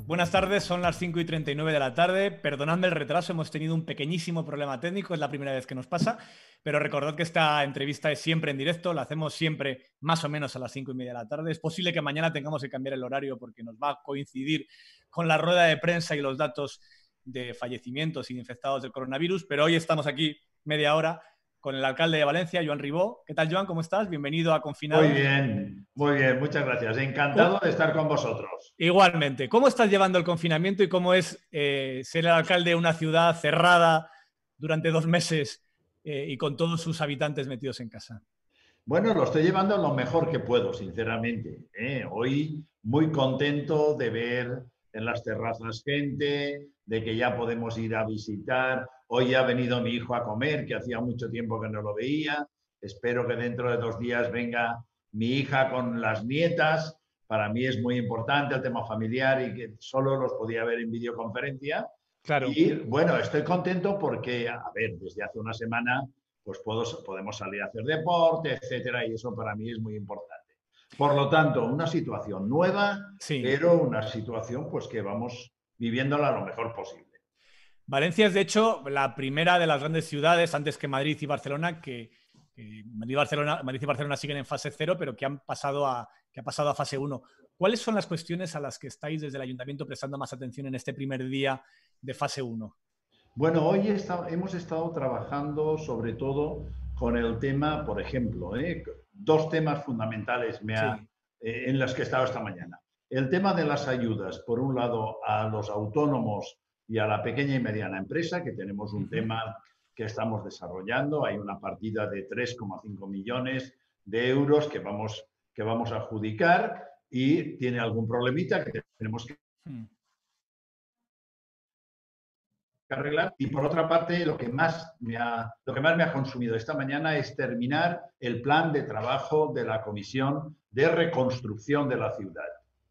Buenas tardes, son las 5:39 de la tarde. Perdonadme el retraso, hemos tenido un pequeñísimo problema técnico, es la primera vez que nos pasa, pero recordad que esta entrevista es siempre en directo, la hacemos siempre más o menos a las 5:30 de la tarde. Es posible que mañana tengamos que cambiar el horario porque nos va a coincidir con la rueda de prensa y los datos de fallecimientos y de infectados del coronavirus, pero hoy estamos aquí media hora con el alcalde de Valencia, Joan Ribó. ¿Qué tal, Joan? ¿Cómo estás? Bienvenido a Confinados. Muy bien, muchas gracias. Encantado de estar con vosotros. Igualmente, ¿cómo estás llevando el confinamiento y cómo es ser el alcalde de una ciudad cerrada durante 2 meses y con todos sus habitantes metidos en casa? Bueno, lo estoy llevando lo mejor que puedo, sinceramente. Hoy muy contento de ver en las terrazas gente, de que ya podemos ir a visitar. Hoy ha venido mi hijo a comer, que hacía mucho tiempo que no lo veía. Espero que dentro de 2 días venga mi hija con las nietas. Para mí es muy importante el tema familiar y que solo los podía ver en videoconferencia. Claro. Y bueno, estoy contento porque, a ver, desde hace una semana pues podemos salir a hacer deporte, etcétera, y eso para mí es muy importante. Por lo tanto, una situación nueva, Sí. pero una situación pues que vamos viviéndola lo mejor posible. Valencia es, de hecho, la primera de las grandes ciudades, antes que Madrid y Barcelona, que Madrid y Barcelona siguen en fase 0, pero que ha pasado a fase 1. ¿Cuáles son las cuestiones a las que estáis desde el Ayuntamiento prestando más atención en este primer día de fase 1? Bueno, hoy hemos estado trabajando sobre todo con el tema, por ejemplo, dos temas fundamentales Sí. en los que he estado esta mañana. El tema de las ayudas, por un lado, a los autónomos y a la pequeña y mediana empresa, que tenemos un tema que estamos desarrollando. Hay una partida de 3,5 millones de euros que vamos a adjudicar y tiene algún problemita que tenemos que arreglar. Y por otra parte, lo que más me ha consumido esta mañana es terminar el plan de trabajo de la Comisión de Reconstrucción de la Ciudad.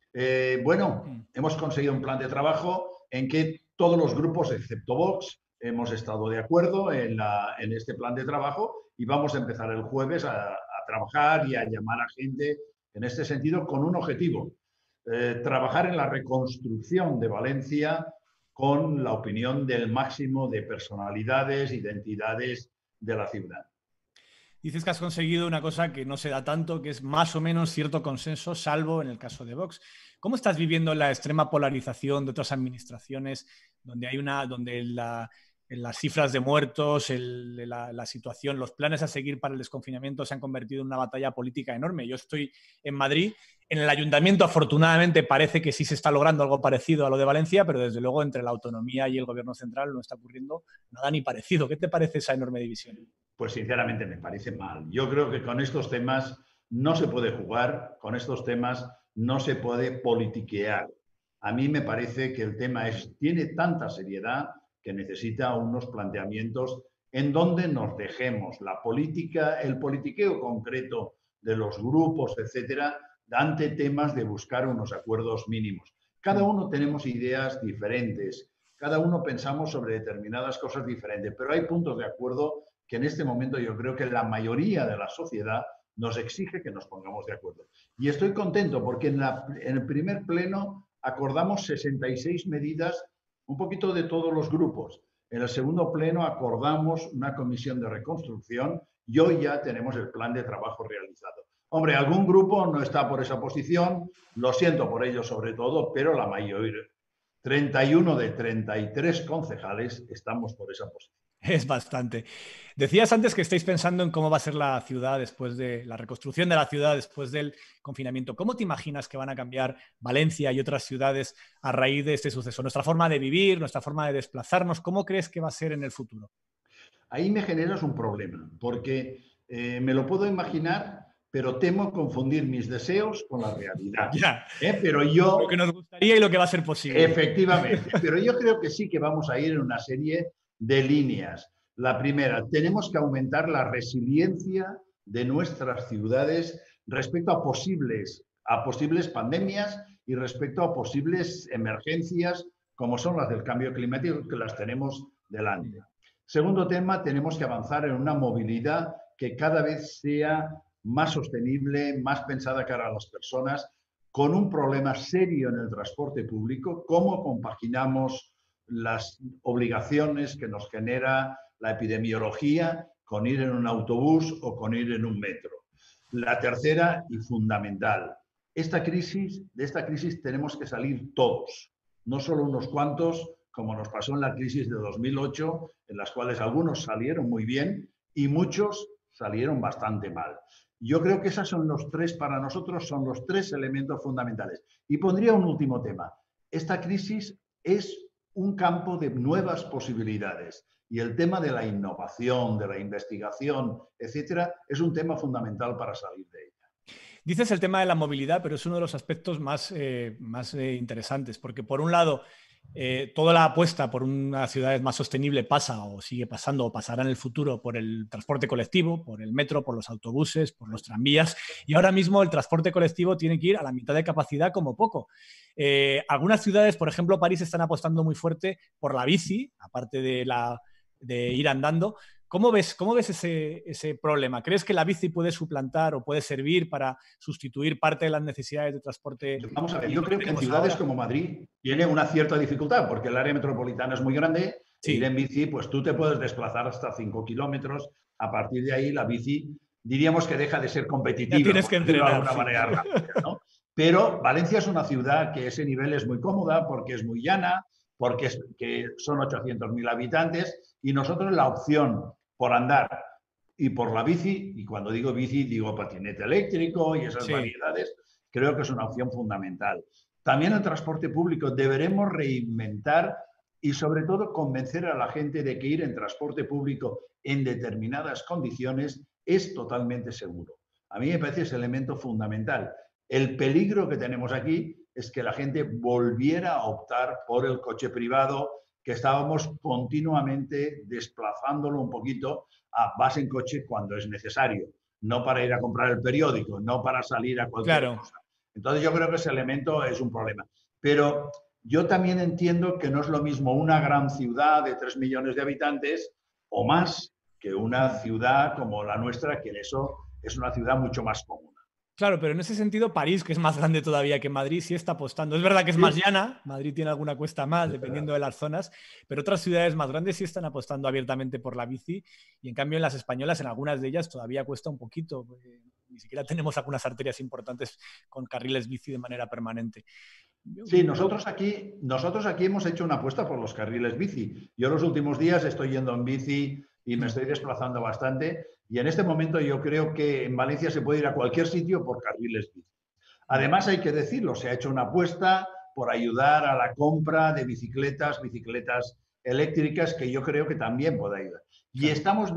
Hemos conseguido un plan de trabajo en que todos los grupos, excepto Vox, hemos estado de acuerdo en este plan de trabajo y vamos a empezar el jueves a trabajar y a llamar a gente en este sentido con un objetivo: trabajar en la reconstrucción de Valencia con la opinión del máximo de personalidades, identidades de la ciudad. Dices que has conseguido una cosa que no se da tanto, que es más o menos cierto consenso, salvo en el caso de Vox. ¿Cómo estás viviendo la extrema polarización de otras administraciones, donde las cifras de muertos, la situación, los planes a seguir para el desconfinamiento se han convertido en una batalla política enorme? Yo estoy en Madrid. En el ayuntamiento, afortunadamente, parece que sí se está logrando algo parecido a lo de Valencia, pero desde luego entre la autonomía y el gobierno central no está ocurriendo nada ni parecido. ¿Qué te parece esa enorme división? Pues sinceramente me parece mal. Yo creo que con estos temas no se puede jugar, con estos temas no se puede politiquear. A mí me parece que el tema tiene tanta seriedad que necesita unos planteamientos en donde nos dejemos la política, el politiqueo concreto de los grupos, etcétera, ante temas de buscar unos acuerdos mínimos. Cada uno tenemos ideas diferentes, cada uno pensamos sobre determinadas cosas diferentes, pero hay puntos de acuerdo que en este momento yo creo que la mayoría de la sociedad nos exige que nos pongamos de acuerdo. Y estoy contento porque en el primer pleno acordamos 66 medidas, un poquito de todos los grupos. En el segundo pleno acordamos una comisión de reconstrucción y hoy ya tenemos el plan de trabajo realizado. Hombre, algún grupo no está por esa posición, lo siento por ello sobre todo, pero la mayoría, 31 de 33 concejales, estamos por esa posición. Es bastante. Decías antes que estáis pensando en cómo va a ser la ciudad después de la reconstrucción de la ciudad después del confinamiento. ¿Cómo te imaginas que van a cambiar Valencia y otras ciudades a raíz de este suceso? Nuestra forma de vivir, nuestra forma de desplazarnos, ¿cómo crees que va a ser en el futuro? Ahí me generas un problema, porque me lo puedo imaginar, pero temo confundir mis deseos con la realidad. Ya, Pero lo que yo, nos gustaría y lo que va a ser posible. efectivamente, pero yo creo que sí que vamos a ir en una serie de líneas. La primera, tenemos que aumentar la resiliencia de nuestras ciudades respecto a posibles pandemias y respecto a posibles emergencias como son las del cambio climático, que las tenemos delante. Segundo tema, tenemos que avanzar en una movilidad que cada vez sea más sostenible, más pensada cara a las personas, con un problema serio en el transporte público, cómo compaginamos las obligaciones que nos genera la epidemiología con ir en un autobús o con ir en un metro. La tercera y fundamental, de esta crisis tenemos que salir todos, no solo unos cuantos, como nos pasó en la crisis de 2008, en las cuales algunos salieron muy bien y muchos salieron bastante mal. Yo creo que esos son los tres, para nosotros, son los tres elementos fundamentales. Y pondría un último tema. Esta crisis es un campo de nuevas posibilidades y el tema de la innovación, de la investigación, etcétera, es un tema fundamental para salir de ella. Dices el tema de la movilidad, pero es uno de los aspectos más interesantes, porque por un lado, toda la apuesta por unas ciudades más sostenibles pasa o sigue pasando o pasará en el futuro por el transporte colectivo, por el metro, por los autobuses, por los tranvías, y ahora mismo el transporte colectivo tiene que ir a la mitad de capacidad como poco. Algunas ciudades, por ejemplo París, están apostando muy fuerte por la bici, aparte de ir andando. ¿Cómo ves ese problema? ¿Crees que la bici puede suplantar o puede servir para sustituir parte de las necesidades de transporte? Vamos a ver, yo creo que en ciudades como Madrid tiene una cierta dificultad porque el área metropolitana es muy grande. Sí. Ir en bici, pues tú te puedes desplazar hasta 5 kilómetros. A partir de ahí la bici, diríamos que deja de ser competitiva. Ya tienes que entrenar. De alguna manera rápida, ¿no? Pero Valencia es una ciudad que ese nivel es muy cómoda porque es muy llana, porque son 800.000 habitantes y nosotros la opción por andar y por la bici, y cuando digo bici digo patinete eléctrico y esas variedades, creo que es una opción fundamental. También el transporte público deberemos reinventar y sobre todo convencer a la gente de que ir en transporte público en determinadas condiciones es totalmente seguro. A mí me parece ese elemento fundamental. El peligro que tenemos aquí es que la gente volviera a optar por el coche privado, que estábamos continuamente desplazándolo un poquito vas en coche cuando es necesario, no para ir a comprar el periódico, no para salir a cualquier cosa. Entonces yo creo que ese elemento es un problema. Pero yo también entiendo que no es lo mismo una gran ciudad de 3 millones de habitantes o más que una ciudad como la nuestra, que en eso es una ciudad mucho más cómoda. Claro, pero en ese sentido París, que es más grande todavía que Madrid, sí está apostando. Es verdad que es más llana, Madrid tiene alguna cuesta más, dependiendo de las zonas, pero otras ciudades más grandes sí están apostando abiertamente por la bici y en cambio en las españolas, en algunas de ellas todavía cuesta un poquito. Ni siquiera tenemos algunas arterias importantes con carriles bici de manera permanente. Sí, nosotros aquí hemos hecho una apuesta por los carriles bici. Yo los últimos días estoy yendo en bici y me estoy desplazando bastante. Y en este momento yo creo que en Valencia se puede ir a cualquier sitio por carriles bici. Además, hay que decirlo, se ha hecho una apuesta por ayudar a la compra de bicicletas eléctricas, que yo creo que también puede ayudar. Y estaba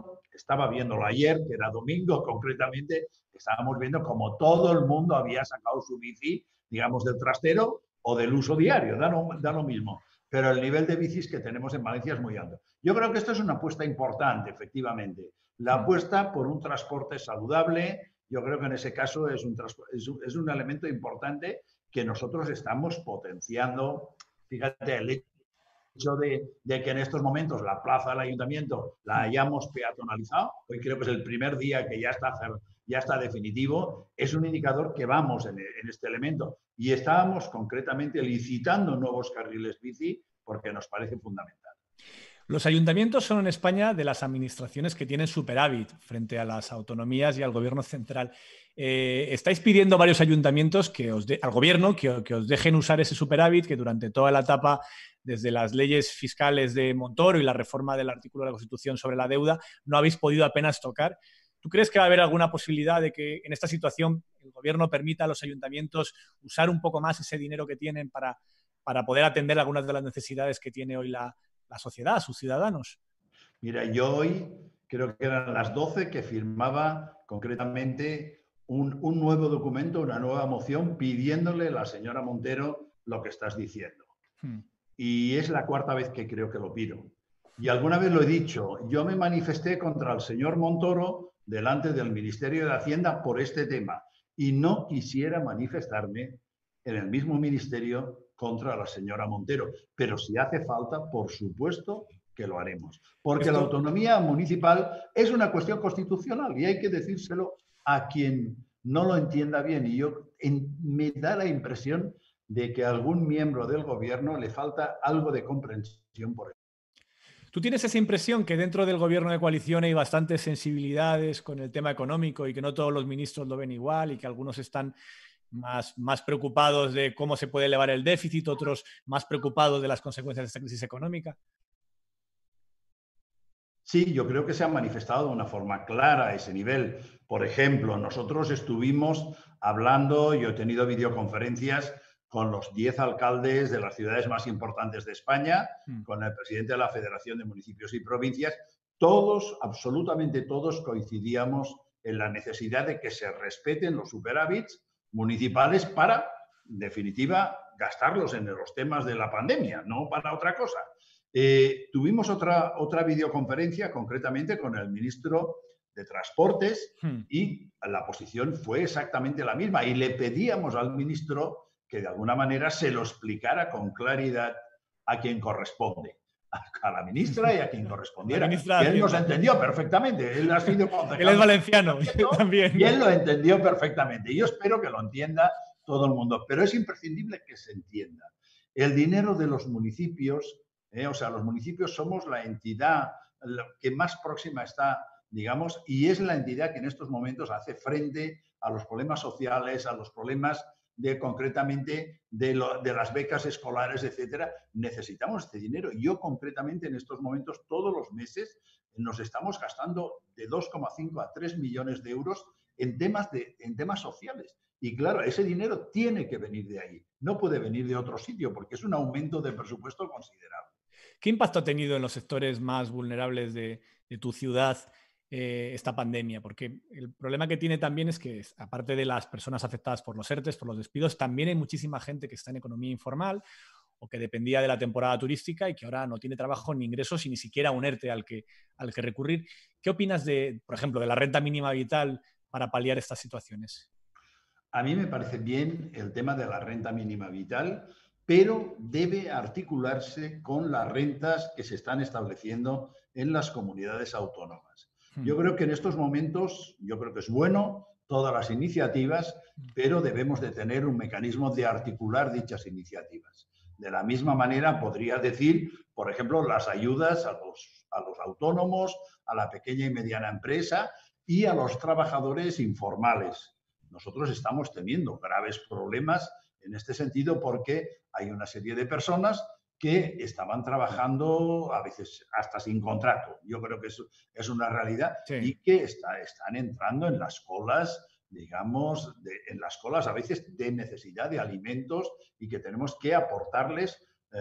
viéndolo ayer, que era domingo concretamente, estábamos viendo como todo el mundo había sacado su bici, digamos, del trastero o del uso diario, da lo mismo. Pero el nivel de bicis que tenemos en Valencia es muy alto. Yo creo que esto es una apuesta importante, efectivamente. La apuesta por un transporte saludable, yo creo que en ese caso es un elemento importante que nosotros estamos potenciando. Fíjate, el hecho de que en estos momentos la plaza del ayuntamiento la hayamos peatonalizado, hoy creo que es el primer día que ya está definitivo, es un indicador que vamos en este elemento. Y estábamos concretamente licitando nuevos carriles bici porque nos parece fundamental. Los ayuntamientos son en España de las administraciones que tienen superávit frente a las autonomías y al gobierno central. Estáis pidiendo varios ayuntamientos al gobierno que os dejen usar ese superávit que durante toda la etapa, desde las leyes fiscales de Montoro y la reforma del artículo de la Constitución sobre la deuda, no habéis podido apenas tocar. ¿Tú crees que va a haber alguna posibilidad de que en esta situación el gobierno permita a los ayuntamientos usar un poco más ese dinero que tienen para poder atender algunas de las necesidades que tiene hoy la sociedad, sus ciudadanos? Mira, yo hoy creo que eran las 12 que firmaba concretamente un nuevo documento, una nueva moción pidiéndole a la señora Montero lo que estás diciendo. Y es la cuarta vez que creo que lo pido. Y alguna vez lo he dicho, yo me manifesté contra el señor Montoro delante del Ministerio de Hacienda por este tema y no quisiera manifestarme en el mismo ministerio contra la señora Montero. Pero si hace falta, por supuesto que lo haremos. Porque la autonomía municipal es una cuestión constitucional y hay que decírselo a quien no lo entienda bien. Y me da la impresión de que a algún miembro del gobierno le falta algo de comprensión por eso. ¿Tú tienes esa impresión que dentro del gobierno de coalición hay bastantes sensibilidades con el tema económico y que no todos los ministros lo ven igual y que algunos están más preocupados de cómo se puede elevar el déficit, otros más preocupados de las consecuencias de esta crisis económica? Sí, yo creo que se ha manifestado de una forma clara a ese nivel. Por ejemplo, nosotros estuvimos hablando, yo he tenido videoconferencias con los 10 alcaldes de las ciudades más importantes de España, con el presidente de la Federación de Municipios y Provincias. Todos, absolutamente todos, coincidíamos en la necesidad de que se respeten los superávits municipales para, en definitiva, gastarlos en los temas de la pandemia, no para otra cosa. Tuvimos otra videoconferencia, concretamente con el ministro de Transportes, y la posición fue exactamente la misma. Y le pedíamos al ministro que de alguna manera se lo explicara con claridad a quien corresponde, a la ministra y a quien correspondiera. Y él nos entendió perfectamente. Él ha sido concejal. Él es valenciano también. Y él lo entendió perfectamente. Y yo espero que lo entienda todo el mundo. Pero es imprescindible que se entienda. El dinero de los municipios, o sea, los municipios somos la entidad que más próxima está, digamos, y es la entidad que en estos momentos hace frente a los problemas sociales, a los problemas concretamente de las becas escolares, etcétera. Necesitamos este dinero. Yo concretamente en estos momentos, todos los meses, nos estamos gastando de 2,5 a 3 millones de euros en temas sociales. Y claro, ese dinero tiene que venir de ahí. No puede venir de otro sitio porque es un aumento de presupuesto considerable. ¿Qué impacto ha tenido en los sectores más vulnerables de tu ciudad esta pandemia? Porque el problema que tiene también es que, aparte de las personas afectadas por los ERTEs, por los despidos, también hay muchísima gente que está en economía informal o que dependía de la temporada turística y que ahora no tiene trabajo ni ingresos y ni siquiera un ERTE al que recurrir. ¿Qué opinas por ejemplo, de la renta mínima vital para paliar estas situaciones? A mí me parece bien el tema de la renta mínima vital, pero debe articularse con las rentas que se están estableciendo en las comunidades autónomas. Yo creo que en estos momentos, yo creo que es bueno todas las iniciativas, pero debemos de tener un mecanismo de articular dichas iniciativas. De la misma manera, podría decir, por ejemplo, las ayudas a los autónomos, a la pequeña y mediana empresa y a los trabajadores informales. Nosotros estamos teniendo graves problemas en este sentido porque hay una serie de personas que estaban trabajando a veces hasta sin contrato. Yo creo que eso es una realidad, sí. Y que están entrando en las colas, digamos, en las colas a veces de necesidad de alimentos y que tenemos que aportarles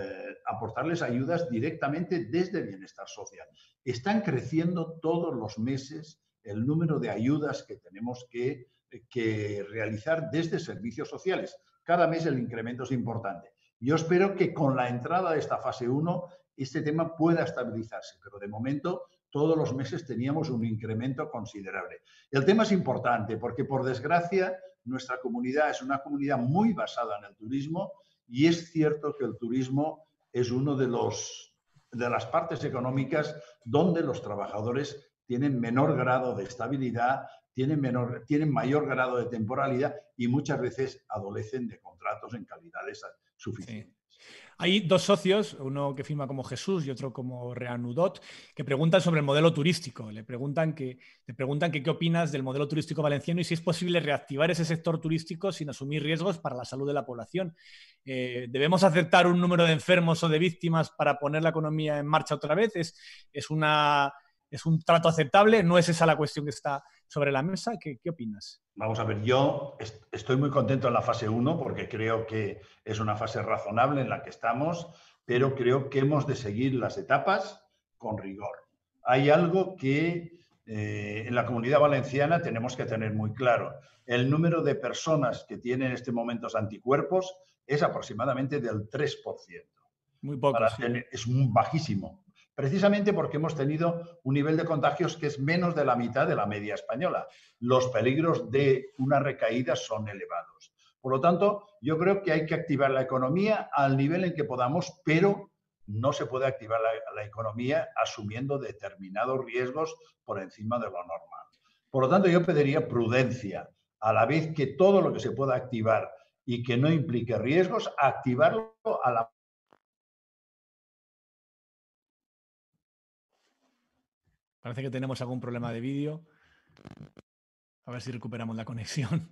ayudas directamente desde Bienestar Social. Están creciendo todos los meses el número de ayudas que tenemos que realizar desde servicios sociales. Cada mes el incremento es importante. Yo espero que con la entrada de esta fase 1 este tema pueda estabilizarse, pero de momento todos los meses teníamos un incremento considerable. El tema es importante porque, por desgracia, nuestra comunidad es una comunidad muy basada en el turismo y es cierto que el turismo es uno de las partes económicas donde los trabajadores tienen menor grado de estabilidad, tienen mayor grado de temporalidad y muchas veces adolecen de contratos en calidades suficientes. Sí. Hay dos socios, uno que firma como Jesús y otro como Reanudot, que preguntan sobre el modelo turístico. Te preguntan qué opinas del modelo turístico valenciano y si es posible reactivar ese sector turístico sin asumir riesgos para la salud de la población. ¿Debemos aceptar un número de enfermos o de víctimas para poner la economía en marcha otra vez? ¿Es un trato aceptable? ¿No es esa la cuestión que está sobre la mesa? ¿Qué opinas? Vamos a ver, yo estoy muy contento en la fase 1 porque creo que es una fase razonable en la que estamos, pero creo que hemos de seguir las etapas con rigor. Hay algo que en la Comunidad Valenciana tenemos que tener muy claro. El número de personas que tienen en este momento anticuerpos es aproximadamente del 3%. Muy poco. Sí. Es bajísimo. Precisamente porque hemos tenido un nivel de contagios que es menos de la mitad de la media española. Los peligros de una recaída son elevados. Por lo tanto, yo creo que hay que activar la economía al nivel en que podamos, pero no se puede activar la economía asumiendo determinados riesgos por encima de lo normal. Por lo tanto, yo pediría prudencia. a la vez que todo lo que se pueda activar y que no implique riesgos, activarlo a la... Parece que tenemos algún problema de vídeo. A ver si recuperamos la conexión.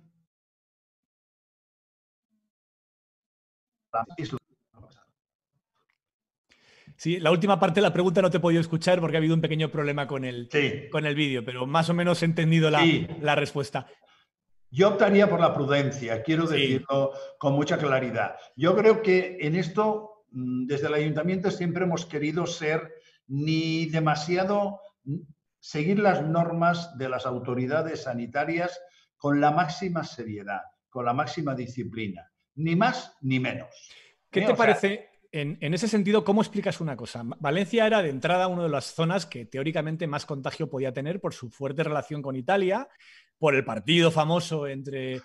Sí, la última parte de la pregunta no te he podido escuchar porque ha habido un pequeño problema con el vídeo, pero más o menos he entendido la respuesta. Yo optaría por la prudencia, quiero decirlo con mucha claridad. Yo creo que en esto, desde el ayuntamiento, siempre hemos querido ser ni demasiado seguir las normas de las autoridades sanitarias con la máxima seriedad, con la máxima disciplina, ni más ni menos. ¿Qué te parece? En ese sentido, ¿cómo explicas una cosa? Valencia era de entrada una de las zonas que teóricamente más contagio podía tener por su fuerte relación con Italia, por el partido famoso entre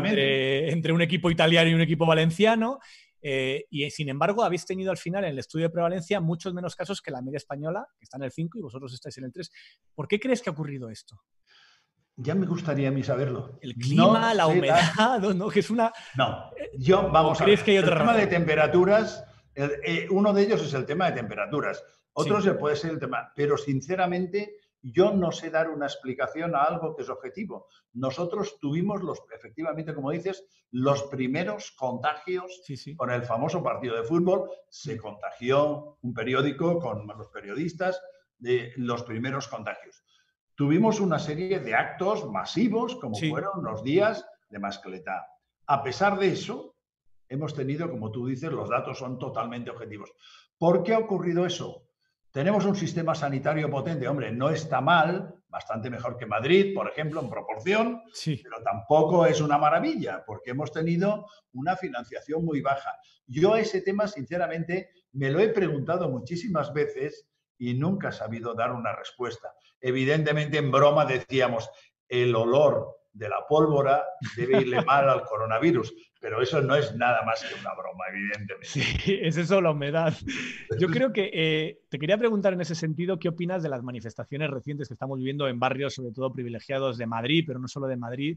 un equipo italiano y un equipo valenciano. Y sin embargo, habéis tenido al final en el estudio de prevalencia muchos menos casos que la media española, que está en el 5 y vosotros estáis en el 3. ¿Por qué crees que ha ocurrido esto? Ya me gustaría a mí saberlo. El clima, la humedad, ¿no? Que es una... No, vamos a ver. Que hay otra el tema de temperaturas, uno de ellos es el tema de temperaturas. Otro puede ser el tema, pero sinceramente yo no sé dar una explicación a algo que es objetivo. Nosotros tuvimos, efectivamente, como dices, los primeros contagios con el famoso partido de fútbol. Se contagió un periódico con los periodistas de los primeros contagios. Tuvimos una serie de actos masivos, como fueron los días de mascletá. A pesar de eso, hemos tenido, como tú dices, los datos son totalmente objetivos. ¿Por qué ha ocurrido eso? Tenemos un sistema sanitario potente. Hombre, no está mal, bastante mejor que Madrid, por ejemplo, en proporción, pero tampoco es una maravilla, porque hemos tenido una financiación muy baja. Yo ese tema, sinceramente, me lo he preguntado muchísimas veces y nunca he sabido dar una respuesta. Evidentemente, en broma decíamos, el olor de la pólvora debe irle mal al coronavirus, pero eso no es nada más que una broma, evidentemente. Sí, es eso la humedad. Yo creo que te quería preguntar en ese sentido, ¿qué opinas de las manifestaciones recientes que estamos viviendo en barrios, sobre todo privilegiados de Madrid, pero no solo de Madrid,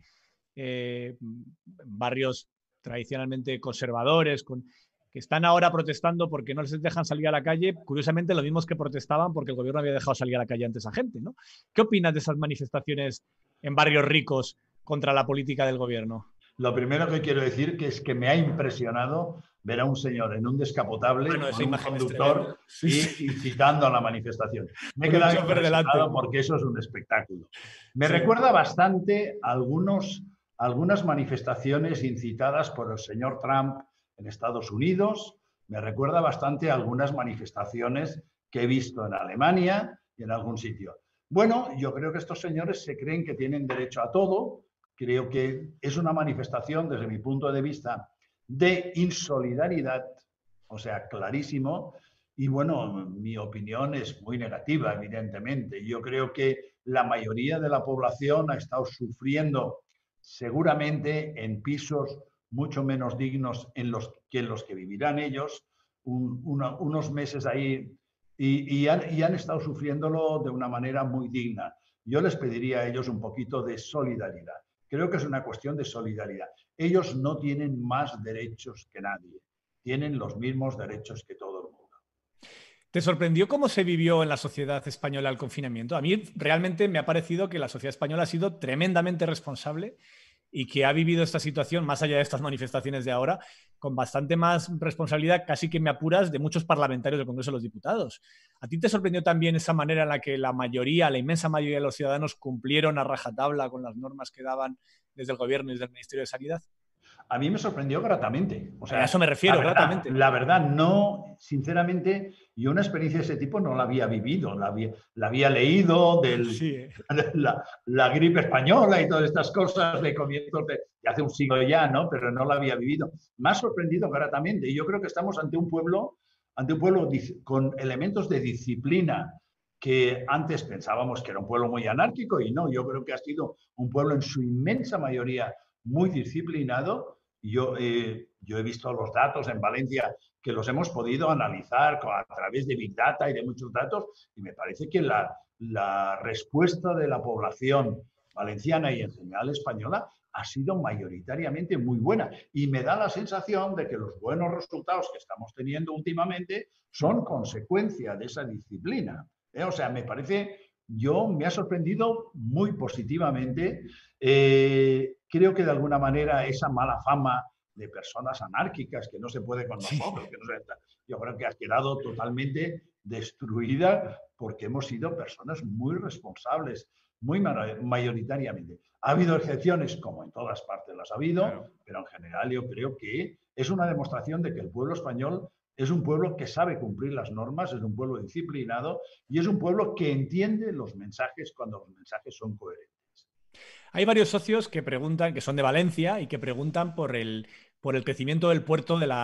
barrios tradicionalmente conservadores, que están ahora protestando porque no les dejan salir a la calle, curiosamente los mismos que protestaban porque el gobierno había dejado salir a la calle antes a gente, ¿no? ¿Qué opinas de esas manifestaciones en barrios ricos contra la política del gobierno? Lo primero que quiero decir es que me ha impresionado ver a un señor en un descapotable con un conductor incitando a la manifestación. Me he quedado impresionado porque eso es un espectáculo. Me recuerda bastante algunas manifestaciones incitadas por el señor Trump en Estados Unidos. Me recuerda bastante a algunas manifestaciones que he visto en Alemania y en algún sitio. Bueno, yo creo que estos señores se creen que tienen derecho a todo. Creo que es una manifestación, desde mi punto de vista, de insolidaridad, o sea, clarísimo. Y bueno, mi opinión es muy negativa, evidentemente. Yo creo que la mayoría de la población ha estado sufriendo seguramente en pisos mucho menos dignos en los que vivirán ellos, unos meses ahí, y han estado sufriéndolo de una manera muy digna. Yo les pediría a ellos un poquito de solidaridad. Creo que es una cuestión de solidaridad. Ellos no tienen más derechos que nadie. Tienen los mismos derechos que todo el mundo. ¿Te sorprendió cómo se vivió en la sociedad española el confinamiento? A mí realmente me ha parecido que la sociedad española ha sido tremendamente responsable y que ha vivido esta situación, más allá de estas manifestaciones de ahora, con bastante más responsabilidad, casi que me apuras, de muchos parlamentarios del Congreso de los Diputados. ¿A ti te sorprendió también esa manera en la que la inmensa mayoría de los ciudadanos cumplieron a rajatabla con las normas que daban desde el Gobierno y desde el Ministerio de Sanidad? A mí me sorprendió gratamente. O sea, a eso me refiero, gratamente. La verdad, no, sinceramente, yo una experiencia de ese tipo no la había vivido. La había leído la gripe española y todas estas cosas de comienzos de hace un siglo ya, ¿no? Pero no la había vivido. Me ha sorprendido gratamente. Y yo creo que estamos ante un pueblo con elementos de disciplina que antes pensábamos que era un pueblo muy anárquico y no, yo creo que ha sido un pueblo en su inmensa mayoría muy disciplinado. Yo he visto los datos en Valencia que los hemos podido analizar a través de Big Data y de muchos datos y me parece que la respuesta de la población valenciana y en general española ha sido mayoritariamente muy buena. Y me da la sensación de que los buenos resultados que estamos teniendo últimamente son consecuencia de esa disciplina. O sea, me parece, me ha sorprendido muy positivamente. Creo que de alguna manera esa mala fama de personas anárquicas que no se puede con nosotros, que no se, yo creo que ha quedado totalmente destruida porque hemos sido personas muy responsables, muy mayoritariamente. Ha habido excepciones, como en todas partes las ha habido, claro, pero en general yo creo que es una demostración de que el pueblo español es un pueblo que sabe cumplir las normas, es un pueblo disciplinado y es un pueblo que entiende los mensajes cuando los mensajes son coherentes. Hay varios socios que preguntan, que son de Valencia y que preguntan por el crecimiento del puerto de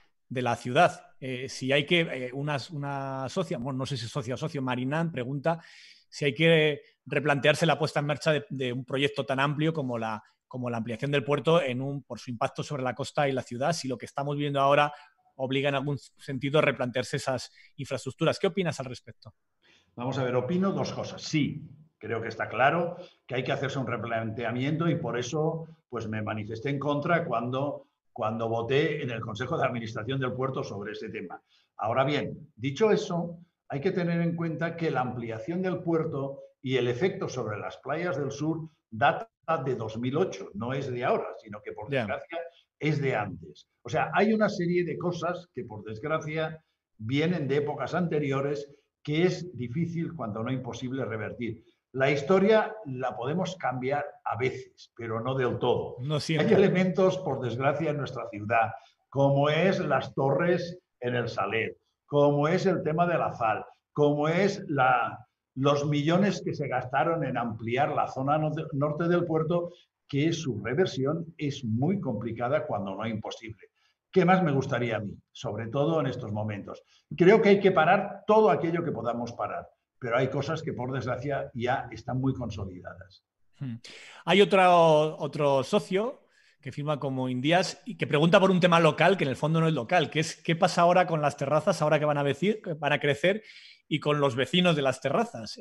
la ciudad. Si hay que, una socia, bueno, no sé si es socia o socio, Marinán, pregunta si hay que replantearse la puesta en marcha de un proyecto tan amplio como la ampliación del puerto por su impacto sobre la costa y la ciudad, si lo que estamos viendo ahora obliga en algún sentido a replantearse esas infraestructuras. ¿Qué opinas al respecto? Vamos a ver, opino dos cosas. Sí, creo que está claro que hay que hacerse un replanteamiento y por eso pues me manifesté en contra cuando voté en el Consejo de Administración del puerto sobre ese tema. Ahora bien, dicho eso, hay que tener en cuenta que la ampliación del puerto y el efecto sobre las playas del sur data de 2008, no es de ahora, sino que por desgracia es de antes. O sea, hay una serie de cosas que por desgracia vienen de épocas anteriores que es difícil, cuando no imposible, revertir. La historia la podemos cambiar a veces, pero no del todo. No siempre. Hay elementos, por desgracia, en nuestra ciudad, como es las torres en el Saler, como es el tema de la sal, como es los millones que se gastaron en ampliar la zona norte del puerto, que su reversión es muy complicada, cuando no imposible. ¿Qué más me gustaría a mí? Sobre todo en estos momentos. Creo que hay que parar todo aquello que podamos parar, pero hay cosas que, por desgracia, ya están muy consolidadas. Hay otro socio que firma como Indias y que pregunta por un tema local, que en el fondo no es local, que es qué pasa ahora con las terrazas, ahora que van a crecer, y con los vecinos de las terrazas.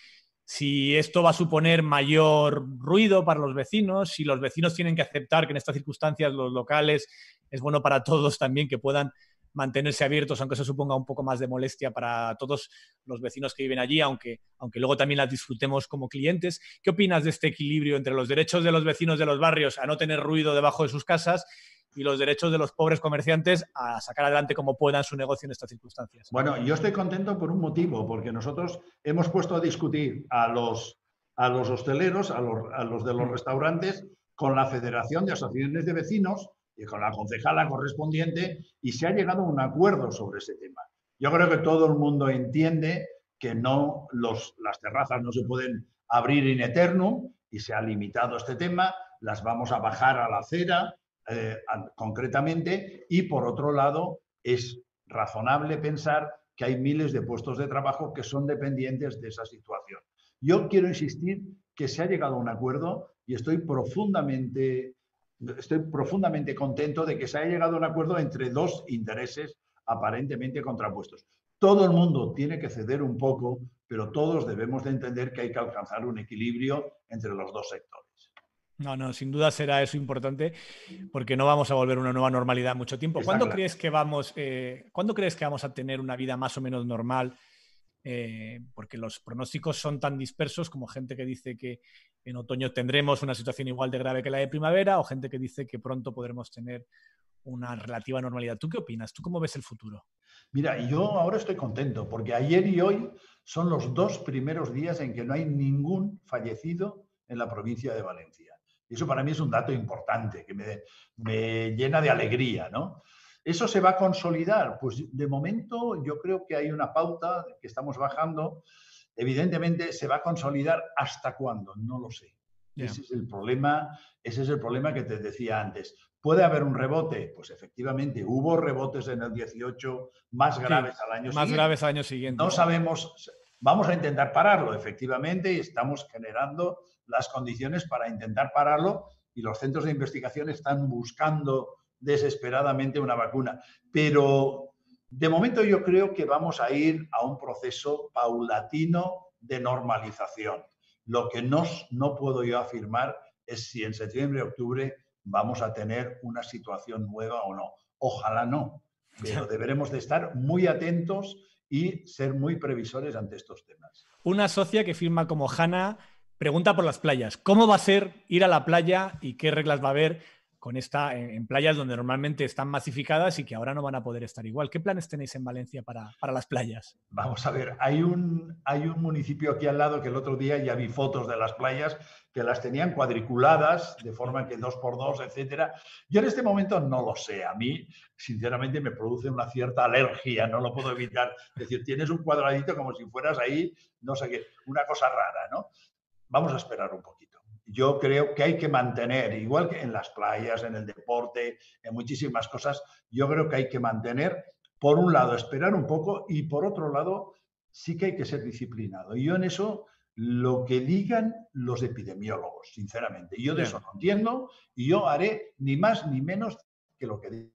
Si esto va a suponer mayor ruido para los vecinos, si los vecinos tienen que aceptar que en estas circunstancias los locales es bueno para todos también que puedan mantenerse abiertos, aunque eso suponga un poco más de molestia para todos los vecinos que viven allí, aunque luego también las disfrutemos como clientes. ¿Qué opinas de este equilibrio entre los derechos de los vecinos de los barrios a no tener ruido debajo de sus casas y los derechos de los pobres comerciantes a sacar adelante como puedan su negocio en estas circunstancias? Bueno, yo estoy contento por un motivo, porque nosotros hemos puesto a discutir a los hosteleros, a los de los restaurantes, con la Federación de Asociaciones de Vecinos y con la concejala correspondiente, y se ha llegado a un acuerdo sobre ese tema. Yo creo que todo el mundo entiende que no las terrazas no se pueden abrir in eternum, y se ha limitado este tema, las vamos a bajar a la acera, concretamente, y por otro lado es razonable pensar que hay miles de puestos de trabajo que son dependientes de esa situación. Yo quiero insistir que se ha llegado a un acuerdo y estoy profundamente contento de que se haya llegado a un acuerdo entre dos intereses aparentemente contrapuestos. Todo el mundo tiene que ceder un poco, pero todos debemos de entender que hay que alcanzar un equilibrio entre los dos sectores. No, sin duda será eso importante, porque no vamos a volver a una nueva normalidad en mucho tiempo. ¿Cuándo crees que vamos a tener una vida más o menos normal? Porque los pronósticos son tan dispersos, como gente que dice que en otoño tendremos una situación igual de grave que la de primavera, o gente que dice que pronto podremos tener una relativa normalidad. ¿Tú qué opinas? ¿Tú cómo ves el futuro? Mira, yo ahora estoy contento, porque ayer y hoy son los 2 primeros días en que no hay ningún fallecido en la provincia de Valencia. Y eso para mí es un dato importante, que me llena de alegría, ¿no? ¿Eso se va a consolidar? Pues de momento yo creo que hay una pauta que estamos bajando. Evidentemente, ¿se va a consolidar hasta cuándo? No lo sé. Yeah. Ese es el problema que te decía antes. ¿Puede haber un rebote? Pues efectivamente, hubo rebotes en el 18 más graves al año siguiente. Más graves al año siguiente. No sabemos, vamos a intentar pararlo, efectivamente, y estamos generando las condiciones para intentar pararlo, y los centros de investigación están buscando desesperadamente una vacuna. Pero de momento yo creo que vamos a ir a un proceso paulatino de normalización. Lo que no puedo yo afirmar es si en septiembre, octubre vamos a tener una situación nueva o no. Ojalá no, pero deberemos de estar muy atentos y ser muy previsores ante estos temas. Una socia que firma como Hanna pregunta por las playas. ¿Cómo va a ser ir a la playa y qué reglas va a haber con en playas donde normalmente están masificadas y que ahora no van a poder estar igual? ¿Qué planes tenéis en Valencia para las playas? Vamos a ver, hay un municipio aquí al lado que el otro día ya vi fotos de las playas que las tenían cuadriculadas, de forma que 2x2, etcétera. Yo en este momento no lo sé. A mí, sinceramente, me produce una cierta alergia, no lo puedo evitar. Es decir, tienes un cuadradito como si fueras ahí, no sé qué, una cosa rara, ¿no? Vamos a esperar un poquito. Yo creo que hay que mantener, igual que en las playas, en el deporte, en muchísimas cosas, yo creo que hay que mantener, por un lado, esperar un poco y por otro lado, sí que hay que ser disciplinado. Y yo en eso, lo que digan los epidemiólogos, sinceramente. Yo de eso no entiendo y yo haré ni más ni menos que lo que digan.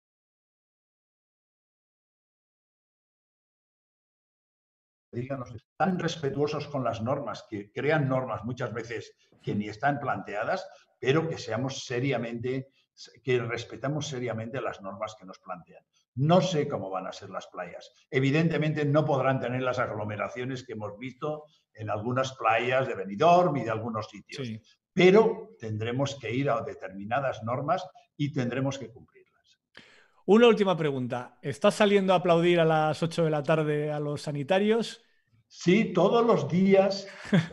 Tan respetuosos con las normas, que crean normas muchas veces que ni están planteadas, pero que seamos seriamente, que respetamos seriamente las normas que nos plantean. No sé cómo van a ser las playas. Evidentemente no podrán tener las aglomeraciones que hemos visto en algunas playas de Benidorm y de algunos sitios, sí, pero tendremos que ir a determinadas normas y tendremos que cumplirlas. Una última pregunta. ¿Estás saliendo a aplaudir a las 8 de la tarde a los sanitarios? Sí, todos los días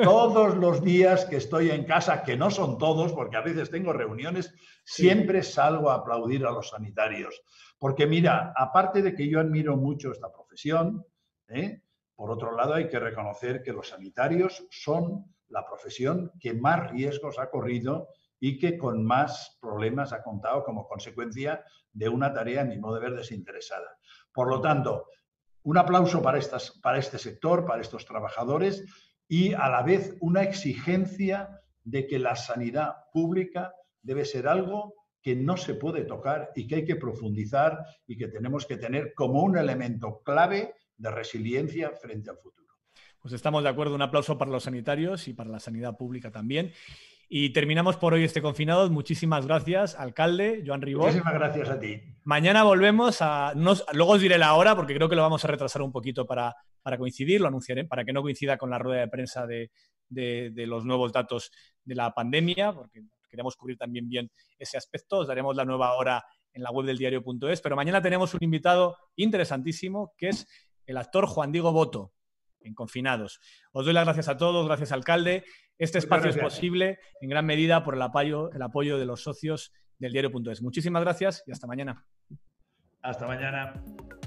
que estoy en casa, que no son todos, porque a veces tengo reuniones, siempre salgo a aplaudir a los sanitarios. Porque mira, aparte de que yo admiro mucho esta profesión, por otro lado hay que reconocer que los sanitarios son la profesión que más riesgos ha corrido y que con más problemas ha contado como consecuencia de una tarea, a mi modo de ver, desinteresada. Por lo tanto, un aplauso para este sector, para estos trabajadores y a la vez una exigencia de que la sanidad pública debe ser algo que no se puede tocar y que hay que profundizar y que tenemos que tener como un elemento clave de resiliencia frente al futuro. Pues estamos de acuerdo. Un aplauso para los sanitarios y para la sanidad pública también. Y terminamos por hoy este Confinados. Muchísimas gracias, alcalde Joan Ribó. Muchísimas gracias a ti. Mañana volvemos luego os diré la hora, porque creo que lo vamos a retrasar un poquito para coincidir, lo anunciaré, para que no coincida con la rueda de prensa de los nuevos datos de la pandemia, porque queremos cubrir también bien ese aspecto. Os daremos la nueva hora en la web del diario.es, pero mañana tenemos un invitado interesantísimo, que es el actor Juan Diego Boto, en Confinados. Os doy las gracias a todos, gracias, alcalde. Este espacio es posible en gran medida por el apoyo de los socios del diario.es. Muchísimas gracias y hasta mañana. Hasta mañana.